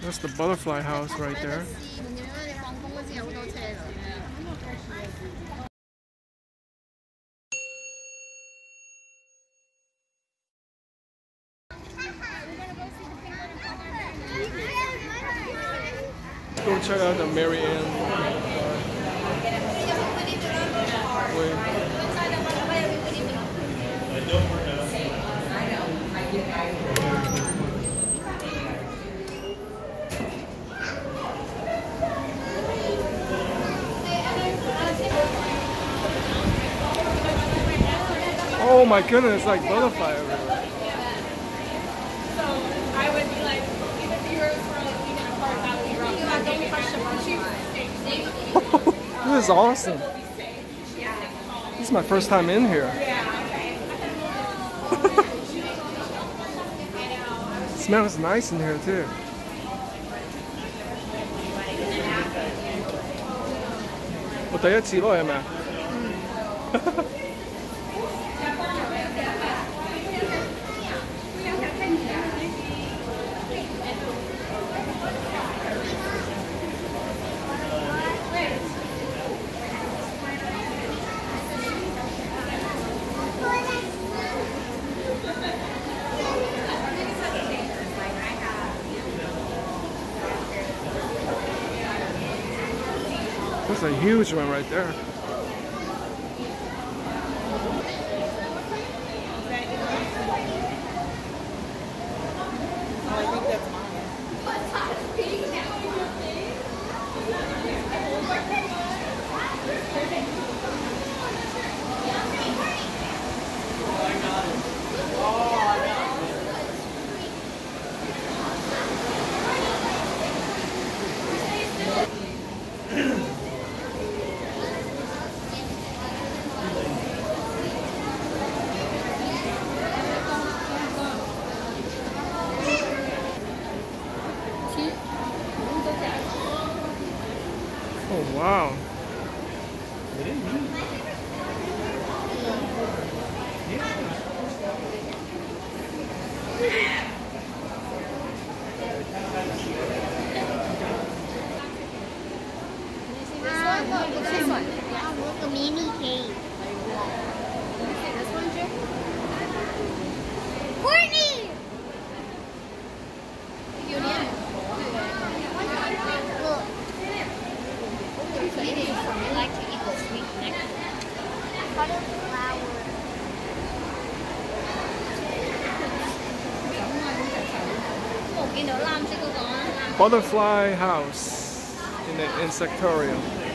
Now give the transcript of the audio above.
That's the butterfly house right there. Let's go check out the Mary Ann. Oh my goodness, like butterfly everywhere. So I would be like, even if you were even apart, that would be wrong. Don't touch the butterfly. This is awesome. This is my first time in here. It smells nice in here too.我第一次咯，係咪啊？ That's a huge one right there. Oh wow. This one. The mini cave. This one, Jim? Courtney! Look. I like to eat the sweet nectar. Butterfly house in the insectarium.